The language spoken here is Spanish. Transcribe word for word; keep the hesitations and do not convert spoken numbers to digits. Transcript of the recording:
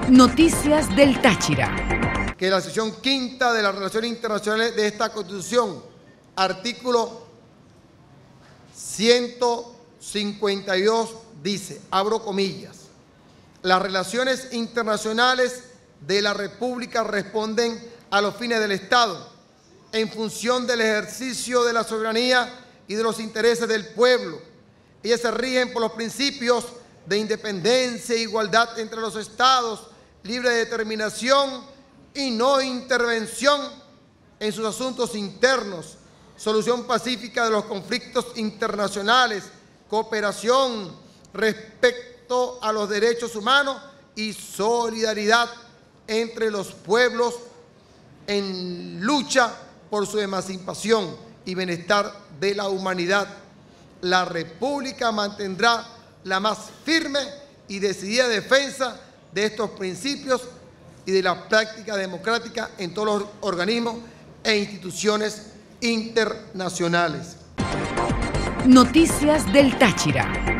Noticias del Táchira. Que la sección quinta de las relaciones internacionales de esta Constitución, artículo ciento cincuenta y dos, dice, abro comillas, las relaciones internacionales de la República responden a los fines del Estado en función del ejercicio de la soberanía y de los intereses del pueblo. Ellas se rigen por los principios de independencia e igualdad entre los estados, libre determinación y no intervención en sus asuntos internos, solución pacífica de los conflictos internacionales, cooperación respecto a los derechos humanos y solidaridad entre los pueblos en lucha por su emancipación y bienestar de la humanidad. La República mantendrá la más firme y decidida defensa de estos principios y de la práctica democrática en todos los organismos e instituciones internacionales. Noticias del Táchira.